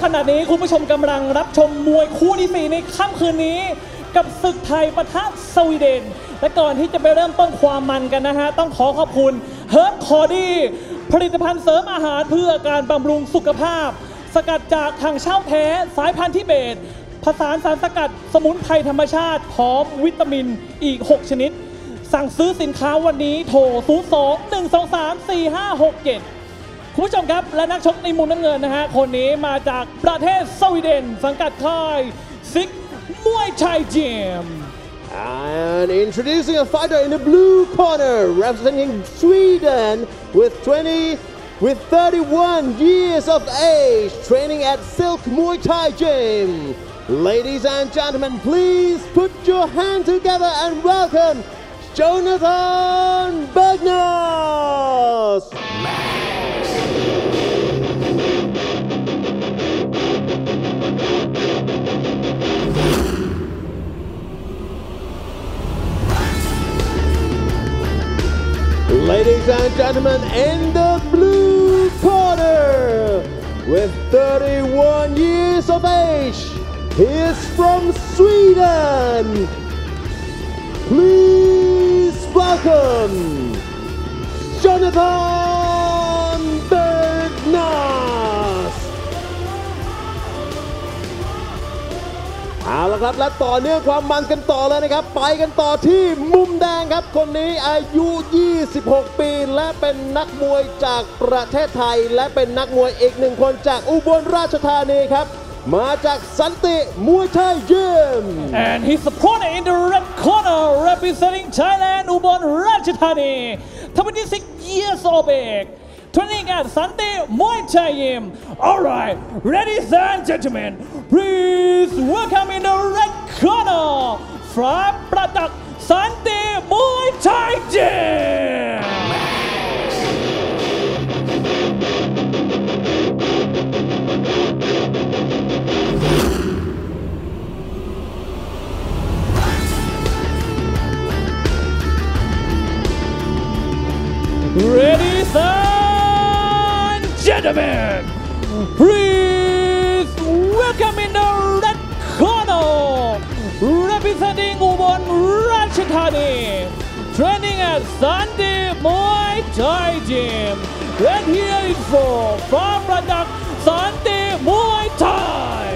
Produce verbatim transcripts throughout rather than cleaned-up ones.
ขณะนี้คุณผู้ชมกำลังรับชมมวยคู่ที่สี่ในค่ำคืนนี้กับศึกไทยปะทะสวีเดนและก่อนที่จะไปเริ่มต้นความมันกันนะฮะต้องขอขอบคุณเฮิร์บคอร์ดี้ผลิตภัณฑ์เสริมอาหารเพื่อการบำรุงสุขภาพสกัดจากถังเช่าแท้สายพันธุ์ทิเบตผสานสารสกัดสมุนไพรธรรมชาติพร้อมวิตามินอีกหกชนิดสั่งซื้อสินค้าวันนี้โทรศูนย์ สอง หนึ่ง สอง สาม สี่ ห้า หก เจ็ดคุณผู้ชมครับและนักชกในมุมน้ำเงินนะฮะคนนี้มาจากประเทศสวีเดนสังกัดค่ายซิกมวยไทยยิม And introducing a fighter in the blue corner representing Sweden with twenty with thirty-one years of age training at Silk Muay Thai Gym. Ladies and gentlemen, please put your hand together and welcome Jonathan Bergnas. Ladies and gentlemen, in the blue corner, with thirty-one years of age, he is from Sweden. Please welcome Jonathan Bergnas. เอาละครับและต่อเนื่องความมันกันต่อเลยนะครับไปกันต่อที่มุมแดงครับคนนี้อายุยี่สิบหกปีและเป็นนักมวยจากประเทศไทยและเป็นนักมวยอีกหนึ่งคนจากอุบลราชธานีครับมาจากสันติมวยไทยยิม and his opponent in the red corner representing Thailand Ubon Ratchathani twenty-six years of age training at Santi Muay Thai Gym. All right, ladies and gentlemen, please welcome in the red corner from Pratak Santi Muay Thai Gym. Ladies and gentlemen, please welcome in the red corner, representing Ubon Ratchathani, training at Santi Muay Thai Gym. And here is for from Pratak Santi Muay Thai.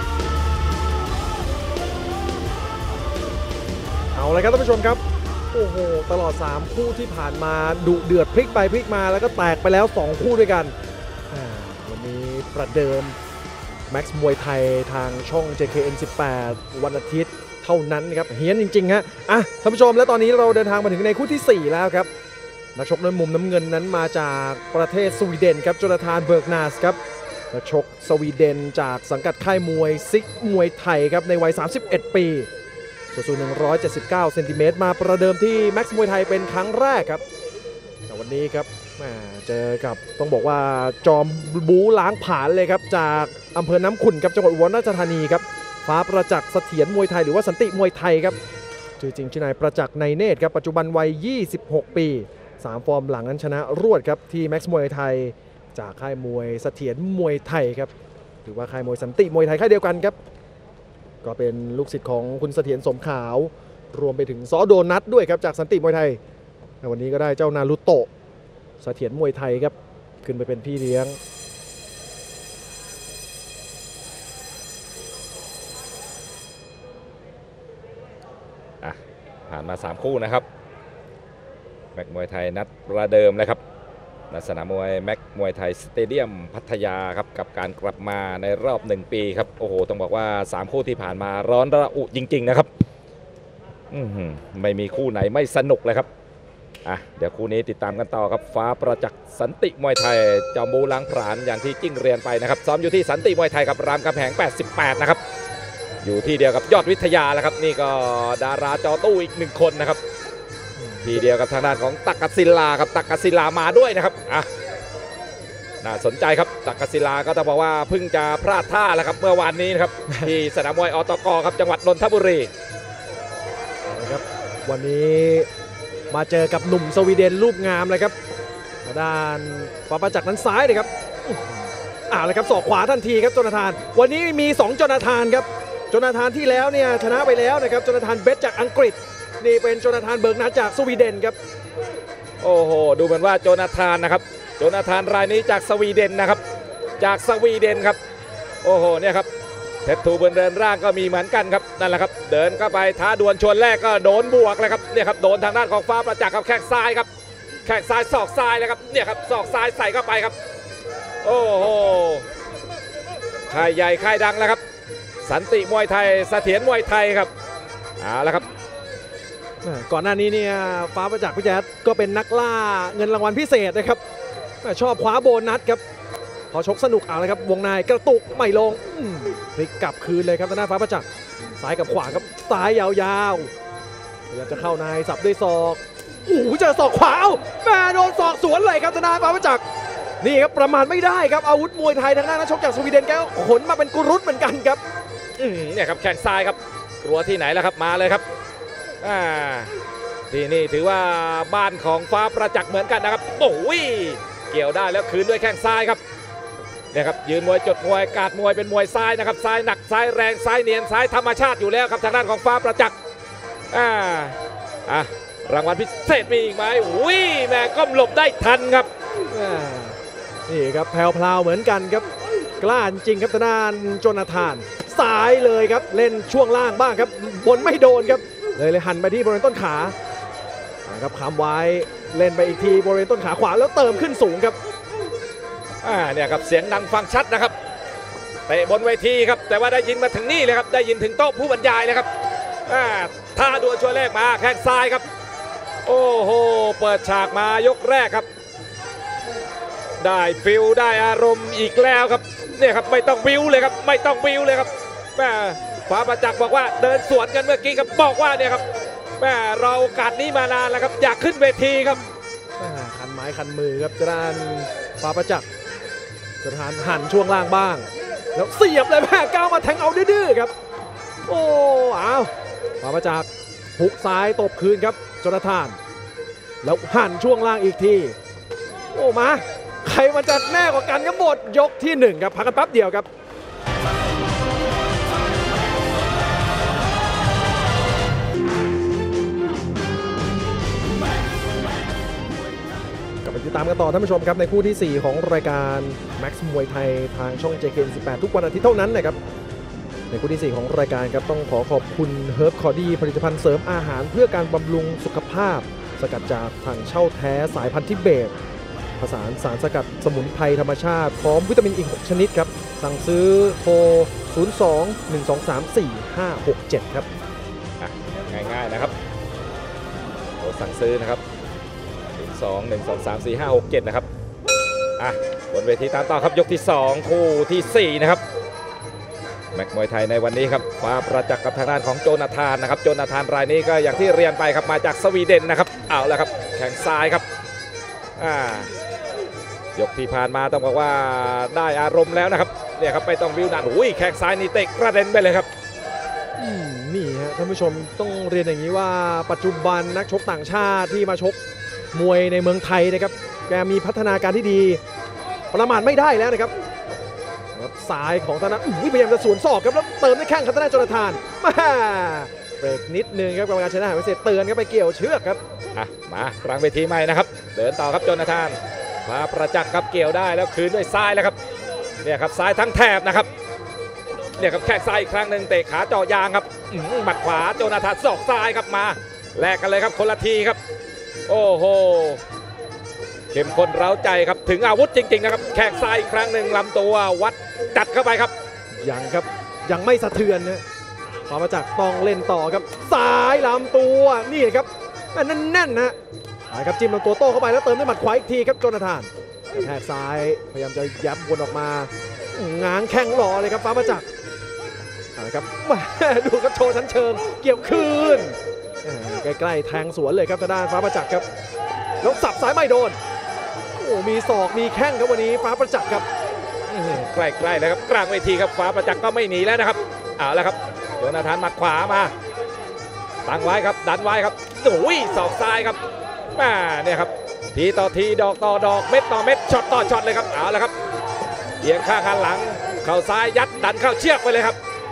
เอาเลยครับท่านผู้ชมครับโอ้โหตลอดสามคู่ที่ผ่านมาดุเดือดพลิกไปพลิกมาแล้วก็แตกไปแล้วสองคู่ด้วยกันวันนี้ประเดิมแม็กซ์มวยไทยทางช่อง เจ เค เอ็น สิบแปด วันอาทิตย์เท่านั้นครับเฮี้ยนจริงๆฮะอ่ะท่านผู้ชมและตอนนี้เราเดินทางมาถึงในคู่ที่สี่แล้วครับนักชกในมุมน้ำเงินนั้นมาจากประเทศสวีเดนครับโจนาธานเบิร์กนาสครับนักชกสวีเดนจากสังกัดค่ายมวยซิกมวยไทยครับในวัยสามสิบเอ็ดปีสูงหนึ่งร้อยเจ็ดสิบเก้าเซนติเมตรมาประเดิมที่แม็กซ์มวยไทยเป็นครั้งแรกครับแต่วันนี้ครับแหมเจอกับต้องบอกว่าจอมบูล้างผลาญเลยครับจากอำเภอน้ำขุ่นครับจังหวัดอุบลราชธานีครับฟ้าประจักษ์เสถียรมวยไทยหรือว่าสันติมวยไทยครับชื่อจริงชื่อนายประจักษ์ในเนตรครับปัจจุบันวัยยี่สิบหกปีสามฟอร์มหลังนั้นชนะรวดครับที่แม็กซ์มวยไทยจากค่ายมวยเสถียรมวยไทยครับหรือว่าค่ายมวยสันติมวยไทยค่ายเดียวกันครับก็เป็นลูกศิษย์ของคุณเสถียรสมขาวรวมไปถึงซอโดนัทด้วยครับจากสันติมวยไทยวันนี้ก็ได้เจ้านารุโตะเสถียรมวยไทยครับขึ้นไปเป็นพี่เลี้ยงผ่านมาสามคู่นะครับแม็กมวยไทยนัดประเดิมเลยครับณสนามมวยแม็กมวยไทยสเตเดียมพัทยาครับกับการกลับมาในรอบหนึ่งปีครับโอ้โหต้องบอกว่าสามคู่ที่ผ่านมาร้อนระอุจริงๆนะครับไม่มีคู่ไหนไม่สนุกเลยครับอ่ะเดี๋ยวคู่นี้ติดตามกันต่อครับฟ้าประจักษ์สันติมวยไทยจอมบูล้างผลาญอย่างที่จิ้งเรียนไปนะครับซ้อมอยู่ที่สันติมวยไทยกับรามคำแหงแปดสิบแปดนะครับอยู่ที่เดียวกับยอดวิทยาแล้วครับนี่ก็ดาราจอตู้อีกหนึ่งคนนะครับทีเดียวกับทางด้านของตักกศิลาครับตักกศิลามาด้วยนะครับอ่ะน่าสนใจครับตักกศิลาก็ต้องบอกว่าเพิ่งจะพลาดท่าแล้วครับเมื่อวานนี้นะครับ ที่สนามมวยอตกครับจังหวัดนนทบุรีนะครับวันนี้มาเจอกับหนุ่มสวีเดนรูปงามเลยครับด้านฟ้าประจักษ์นั้นซ้ายเลยครับอเอาละครับศอกขวาทันทีครับโจนาธานวันนี้มีสองโจนาธานครับโจนาธานที่แล้วเนี่ยชนะไปแล้วนะครับโจนาธานเบสจากอังกฤษนี่เป็นโจนาธานเบิร์กนัทจากสวีเดนครับโอ้โหดูเหมือนว่าโจนาธานนะครับโจนาธานรายนี้จากสวีเดนนะครับจากสวีเดนครับโอ้โหเนี่ยครับเทปทูบนเดินร่างก็มีเหมือนกันครับนั่นแหละครับเดินเข้าไปท้าดวลชวนแรกก็โดนบวกเลยครับเนี่ยครับโดนทางด้านของฟ้าประจักษ์กับแข้งซ้ายครับแข้งซ้ายศอกซ้ายเลยครับเนี่ยครับศอกซ้ายใส่เข้าไปครับโอ้โหค่ายใหญ่ค่ายดังแล้วครับสันติมวยไทยเสถียรมวยไทยครับเอาละครับก่อนหน้านี้เนี่ยฟ้าประจักษ์พี่แจ๊ดก็เป็นนักล่าเงินรางวัลพิเศษนะครับชอบคว้าโบนัสครับพอชกสนุกเอาเลยครับวงในกระตุกไม่ลงพลิกกลับคืนเลยครับทางด้านฟ้าประจักษ์ซ้ายกับขวาครับซ้ายยาวๆพยายามจะเข้าในสับด้วยศอกโอ้โหเจอศอกขวาแม่โดนศอกสวนเลยครับทางด้านฟ้าประจักษ์นี่ครับประมาทไม่ได้ครับอาวุธมวยไทยทางด้านนักชกจากสวีเดนแกขนมาเป็นกุรุตเหมือนกันครับเนี่ยครับแข้งซ้ายครับกลัวที่ไหนแล้วครับมาเลยครับอ่าที่นี่ถือว่าบ้านของฟ้าประจักษ์เหมือนกันนะครับโอ้ยเกี่ยวได้แล้วคืนด้วยแข้งซ้ายครับเนี่ยครับยืนมวยจดมวยกาดมวยเป็นมวยซ้ายนะครับซ้ายหนักซ้ายแรงซ้ายเนียนซ้ายธรรมชาติอยู่แล้วครับทางด้านของฟ้าประจักษ์อ่าอ่ะรางวัลพิเศษมีอีกไหมอุ้ยแม่ก้มหลบได้ทันครับนี่ครับแพลวๆเหมือนกันครับกล้าจริงครับทางด้านโจนาธานซ้ายเลยครับเล่นช่วงล่างบ้างครับบนไม่โดนครับเลยเลยหันไปที่บริเวณต้นขาครับคำไว้เล่นไปอีกทีบริเวณต้นขาขวาแล้วเติมขึ้นสูงครับอ่าเนี่ยครับเสียงดังฟังชัดนะครับเตะบนเวทีครับแต่ว่าได้ยินมาถึงนี่เลยครับได้ยินถึงโต๊ะผู้บรรยายเลยครับอ่าท่าดวลช่วยแรกมาแข้งซ้ายครับโอ้โหเปิดฉากมายกแรกครับได้ฟิลได้อารมณ์อีกแล้วครับเนี่ยครับไม่ต้องวิวเลยครับไม่ต้องวิวเลยครับแม่ฟ้าประจักษ์บอกว่าเดินสวนกันเมื่อกี้ครับบอกว่าเนี่ยครับแม่เราโอกาสนี้มานานแล้วครับอยากขึ้นเวทีครับคันไม้คันมือครับจะด้านฟ้าประจักษ์จะทานหันช่วงล่างบ้างแล้วเสียบเลยแม่ก้าวมาแทงเอาดื้อๆครับโอ้อ้าวฟ้าประจักษ์หุกซ้ายตบคืนครับโจนาธานแล้วหันช่วงล่างอีกทีโอ้มาใครมันจะแน่กว่ากันครับหมดยกที่หนึ่งครับพักกันแป๊บเดียวครับกลับไปติดตามกันต่อท่านผู้ชมครับในคู่ที่สี่ของรายการ Max มวยไทยทางช่อง เจ เค สิบแปด ทุกวันอาทิตย์เท่านั้นนะครับในคู่ที่สี่ของรายการครับต้องขอขอบคุณ Herb Cordy ผลิตภัณฑ์เสริมอาหารเพื่อการบำรุงสุขภาพสกัดจากถังเช่าแท้สายพันธุ์ทิเบตผสานสารสกัดสมุนไพรธรรมชาติพร้อมวิตามินอีกหกชนิดครับสั่งซื้อโทรศูนย์ สอง หนึ่ง สอง สาม สี่ ห้า หก เจ็ดครับง่ายๆนะครับโทรสั่งซื้อนะครับศูนย์ สอง หนึ่ง สอง สาม สี่ ห้า หก เจ็ดนะครับอ่ะบนเวทีตามต่อครับยกที่สองคู่ที่สี่นะครับแม็กมวยไทยในวันนี้ครับฟ้าประจักษ์กับทางด้านของโจนาธานนะครับโจนาธานรายนี้ก็อย่างที่เรียนไปครับมาจากสวีเดนนะครับเอาแล้วครับแข้งซ้ายครับอ่ายกที่ผ่านมาต้องบอกว่าได้อารมณ์แล้วนะครับเนี่ยครับไม่ต้องวิวนันอุ้ยแข้งซ้ายนี่เตะกระเด็นไปเลยครับนี่ฮะท่านผู้ชมต้องเรียนอย่างนี้ว่าปัจจุบันนักชกต่างชาติที่มาชกมวยในเมืองไทยนะครับแกมีพัฒนาการที่ดีประมาทไม่ได้แล้วนะครับซ้ายของธนาพยายามจะสวนศอกครับแล้วเติมด้วยแข้งของธนาโจนาธานมาเบรกนิดนึงครับกรรมการชนะหายไปเสร็จเตือนครับไปเกี่ยวเชือกครับอ่ะมากลางเวทีใหม่นะครับเดินต่อครับโจนาธานฟ้าประจักษ์ครับเกี่ยวได้แล้วคืนด้วยซ้ายแล้วครับเนี่ยครับซ้ายทั้งแถบนะครับเนี่ยครับแข้งซ้ายอีกครั้งหนึ่งเตะขาเจาะยางครับหมัดขวาโจนาธานศอกซ้ายครับมาแลกกันเลยครับคนละทีครับโอ้โหเข้มข้นเร้าใจครับถึงอาวุธจริงๆนะครับแข้งซ้ายอีกครั้งหนึ่งลำตัววัดจัดเข้าไปครับยังครับยังไม่สะเทือนนะฟ้าประจักษ์ต้องเล่นต่อครับซ้ายลำตัวนี่ครับแน่นๆนะครับจิ้มลำตัวโต้เข้าไปแล้วเติมด้วยหมัดขวาอีกทีครับโจนาธานแทกซ้ายพยายามจะยับวนออกมาง้างแข้งรอเลยครับฟ้าประจักษ์นะครับดูครับโชว์ชั้นเชิงเกี่ยวคืนใกล้ๆแทงสวนเลยครับทางด้านฟ้าประจักษ์ครับแล้วสับซ้ายไม่โดนโอ้มีศอกมีแข้งครับวันนี้ฟ้าประจักษ์ครับใกล้ๆแล้วครับกลางเวทีครับฟ้าประจักษ์ก็ไม่หนีแล้วนะครับเอาละครับโจนาธานหมัดขวามาตั้งไว้ครับดันไว้ครับโอ้ยศอกซ้ายครับแม่เนี่ยครับทีต่อทีดอกต่อดอกเม็ดต่อเม็ดช็อตต่อช็อตเลยครับเอาละครับเอียงข้างหันหลังเข่าซ้ายยัดดันเข้าเชือกไปเลยครับ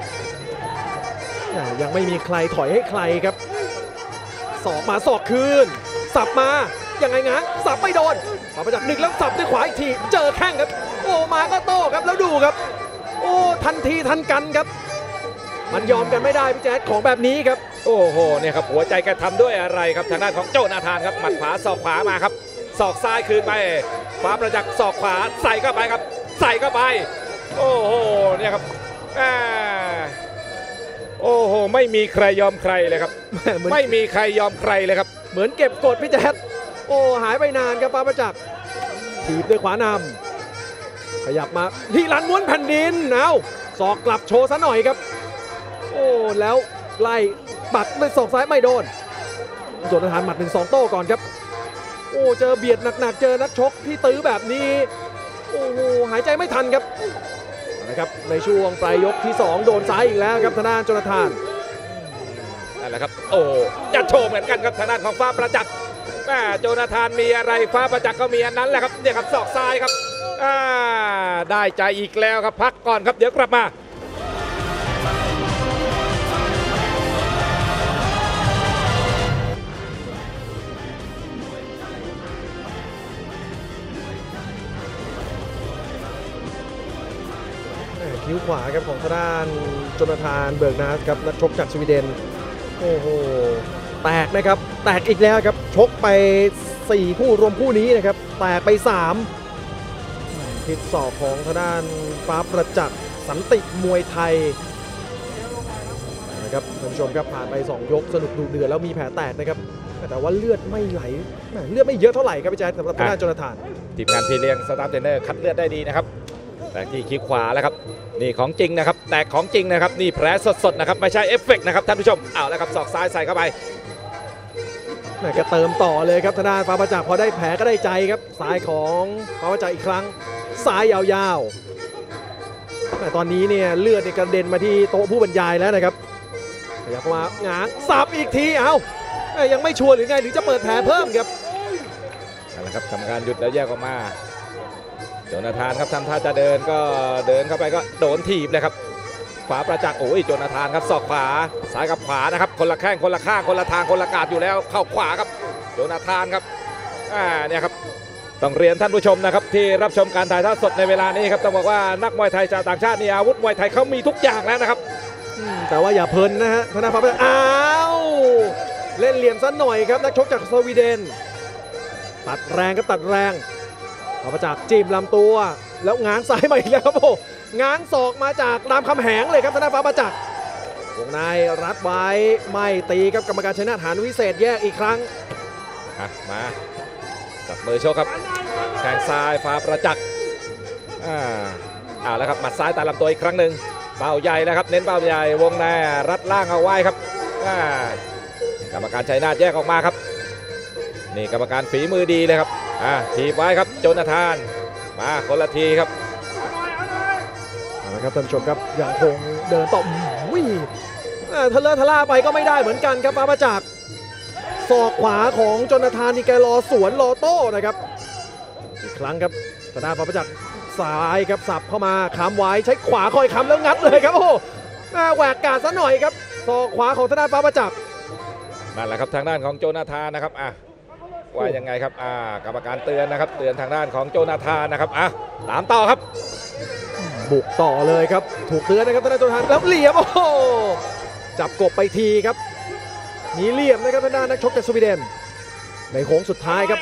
ยังไม่มีใครถอยให้ใครครับศอกมาศอกคืนสับมายังไงงะสับไม่โดนมาประจักษ์หนึ่งแล้วสับด้วยขวาอีกทีเจอแข้งครับโอ้มาก็โต้ครับแล้วดูครับโอ้ทันทีทันกันครับมันยอมกันไม่ได้พี่แจ๊ดของแบบนี้ครับโอ้โหเนี่ยครับหัวใจแกทำด้วยอะไรครับทางด้านของโจนาธานครับหมัดขวาศอกขวามาครับศอกซ้ายคืนไปฟ้าประจักษ์ศอกขวาใส่เข้าไปครับใส่เข้าไปโอ้โหเนี่ยครับอ่าโอ้โหไม่มีใครยอมใครเลยครับ ไม่มีใครยอมใครเลยครับเหมือนเก็บกดพี่แจ๊ดโอ้หายไปนานครับฟ้าประจักษ์ถีบด้วยขวานำขยับมาที่ลันม้วนแผ่นดินเอาศอกกลับโชว์ซะหน่อยครับโอ้แล้วไล่ปัดด้วยศอกซ้ายไม่โดนโจนาธานหมัดหนึ่งสองโต้ก่อนครับโอ้เจอเบียดหนักๆเจอนักชกที่ตื้อแบบนี้โอ้โหหายใจไม่ทันครับนะครับในช่วงปลายยกที่สองโดนซ้ายอีกแล้วครับทางด้านโจนาธานนั่นแหละครับโอ้จะโชว์เหมือนกันครับทางด้านของฟ้าประจักษ์แม่โจนาธานมีอะไรฟ้าประจักษ์ก็มีอันนั้นแหละครับเนี่ยครับศอกซ้ายครับอ่าได้ใจอีกแล้วครับพักก่อนครับเดี๋ยวกลับมาคิ้วขวาครับของทางด้านโจนาธานเบิร์กนาสครับนักชกจากสวีเดนโอ้โหแตกนะครับแตกอีกแล้วครับชกไปสี่คู่รวมคู่นี้นะครับแตกไปสามพิษศอกของทางด้านฟ้าประจักษ์สันติมวยไทยนะครับท่านผู้ชมครับผ่านไปสองยกสนุกดูเดือดแล้วมีแผลแตกนะครับแต่ว่าเลือดไม่ไหลเลือดไม่เยอะเท่าไหร่ครับพี่แจ๊คสำหรับทางด้านโจนาธานทีมงานพี่เลี้ยงสตาฟเทรนเนอร์คัดเลือดได้ดีนะครับแต่ที่คิ้วขวาแล้วครับนี่ของจริงนะครับแตกของจริงนะครับนี่แผลสดๆนะครับไม่ใช่เอฟเฟกต์นะครับท่านผู้ชมเอาแล้วครับศอกซ้ายใส่เข้าไปก็เติมต่อเลยครับทางด้านฟ้าประจักษ์พอได้แผลก็ได้ใจครับซ้ายของฟ้าประจักษ์อีกครั้งซ้ายยาวๆแต่ตอนนี้เนี่ยเลือดกระเด็นมาที่โต๊ะผู้บรรยายแล้วนะครับขยับมาหงางสับอีกทีเอ้ายังไม่ชัวร์หรือไงหรือจะเปิดแผลเพิ่มครับนั่นแหละครับทำการหยุดแล้วแยกออกมาโจนาธานครับทำท่าจะเดินก็เดินเข้าไปก็โดนถีบเลยครับขวาประจักษ์โอ้ยโจนาธานครับศอกขวาซ้ายกับขวานะครับคนละแข้งคนละข้างคนละทางคนละกาดอยู่แล้วเข้าขวาครับโจนาธานครับอ่าเนี่ยครับต้องเรียนท่านผู้ชมนะครับที่รับชมการถ่ายทอดสดในเวลานี้ครับต้องบอกว่านักมวยไทยชาวต่างชาตินี่อาวุธมวยไทยเขามีทุกอย่างแล้วนะครับแต่ว่าอย่าเพลินนะฮะธนาฟ้าประจักษ์อ้าวเล่นเหลี่ยมซะหน่อยครับนักชกจากสวีเดนตัดแรงก็ตัดแรงฟ้าประจักษ์จิ้มลำตัวแล้วง้างซ้ายมาอีกแล้วครับโอ้ง้างศอกมาจากรามคำแหงเลยครับธนาฟ้าประจักษ์วงในรัดไว้ไม่ตีครับกรรมการชัยนาทหานวิเศษแยกอีกครั้งมาจับมือโชคครับแข้งซ้ายฟ้าประจักษ์อ่าเอาแล้วครับหมัดซ้ายตามลำตัวอีกครั้งหนึ่งเป้าใหญ่แล้วครับเน้นเป้าใหญ่วงในรัดล่างเอาไว้ครับอ่ากรรมการชัยนาทแยกออกมาครับนี่กรรมการฝีมือดีเลยครับอ่าถีบไว้ครับโจนาธานมาคนละทีครับนะครับท่านผู้ชมครับอย่างคงเดินต่อวิ่งทะเลทะล่าไปก็ไม่ได้เหมือนกันครับฟ้าประจักษ์ศอกขวาของโจนาธานนี่แกรอสวนรอโต้นะครับอีกครั้งครับทางด้านฟ้าประจักษ์ซ้ายครับสับเข้ามาค้ำไว้ใช้ขวาคอยค้ำแล้วงัดเลยครับโอ้แหวกกาดซะหน่อยครับศอกขวาของทางด้านฟ้าประจักษ์นั่นแหละครับทางด้านของโจนาธานนะครับอ่ะว่ายังไงครับอ่ากรรมการเตือนนะครับเตือนทางด้านของโจนาธานนะครับอ่ะตามต่อครับบุกต่อเลยครับถูกเตือนนะครับทางด้านโจนาธานแล้วเหลี่ยมโอ้จับกบไปทีครับมีเหลี่ยมนะครับทางด้านนักชกจากสวีเดนในโค้งสุดท้ายครับ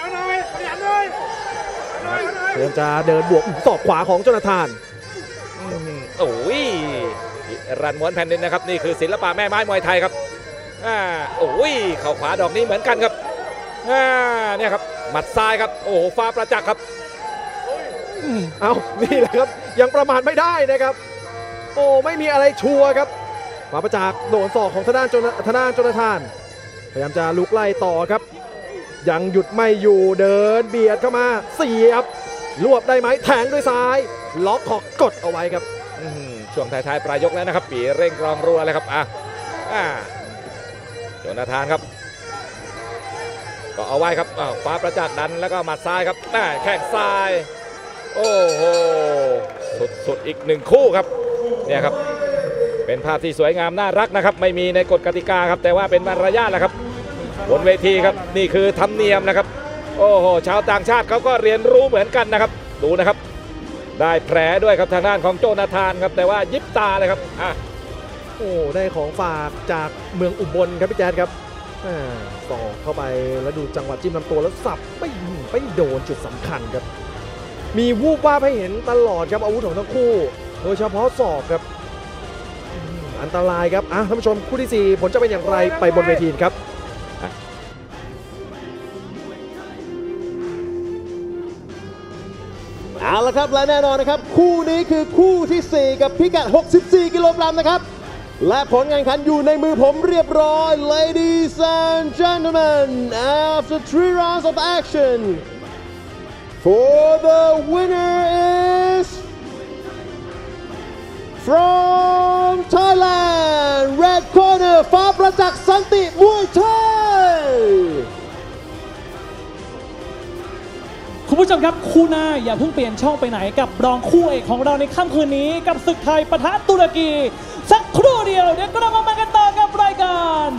เตรียมจะเดินบวกศอกขวาของโจนาธานโอ้ยรันม้วนแผ่นดินนะครับนี่คือศิลปะแม่ไม้มวยไทยครับอ่าโอ้ยเข่าขวาดอกนี้เหมือนกันครับอ่าเนี่ยครับหมัดซ้ายครับโอ้ฟ้าประจักษ์ครับเอานี่แหละครับยังประมาทไม่ได้นะครับโอ้ไม่มีอะไรชัวร์ครับฟ้าประจักษ์โดนศอกของทางด้านทางด้านโจนาธานพยายามจะลุกไล่ต่อครับยังหยุดไม่อยู่เดินเบียดเข้ามาเสียบรวบได้ไหมแทงด้วยซ้ายล็อกขอกกดเอาไว้ครับช่วงท้ายๆปลายยกแล้วนะครับปีเร่งกรองรัวเลยครับอ่ะอ่าโจนาธานครับก็เอาไว้ครับฟ้าประจักษ์ดันแล้วก็หมัดซ้ายครับแข้งซ้ายโอ้โหสุดๆอีกหนึ่งคู่ครับเนี่ยครับเป็นภาพที่สวยงามน่ารักนะครับไม่มีในกฎกติกาครับแต่ว่าเป็นมารยาทแหละครับบนเวทีครับนี่คือธรรมเนียมนะครับโอ้โหชาวต่างชาติเขาก็เรียนรู้เหมือนกันนะครับดูนะครับได้แผลด้วยครับทางด้านของโจนาธานครับแต่ว่ายิบตาเลยครับอ่ะโอ้ได้ของฝากจากเมืองอุบลครับพี่แจ๊ดครับอ่าต่อเข้าไปแล้วดูจังหวะจิ้มลำตัวแล้วสับไม่ไม่โดนจุดสำคัญครับมีวูบวาบให้เห็นตลอดครับอาวุธของทั้งคู่โดยเฉพาะศอกครับอืมอันตรายครับอ่ะท่านผู้ชมคู่ที่สี่ผลจะเป็นอย่างไรไปบนเวทีครับเอาละครับและแน่นอนนะครับคู่นี้คือคู่ที่สี่กับพิกัดหกสิบสี่กิโลกรัมนะครับและผลงานขันอยู่ในมือผมเรียบร้อย Ladies and gentlemen after three rounds of action for the winner is from Thailand red corner ฟ้าประจักษ์สันติมวยไทยคุณผู้ชมครับคู่หน้าอย่าเพิ่งเปลี่ยนช่องไปไหนกับรองคู่เอกของเราในค่ำคืนนี้กับศึกไทยปะทะตุรกีสักครู่เดียวเดี๋ยวก็เรามากันต่อกับรายการ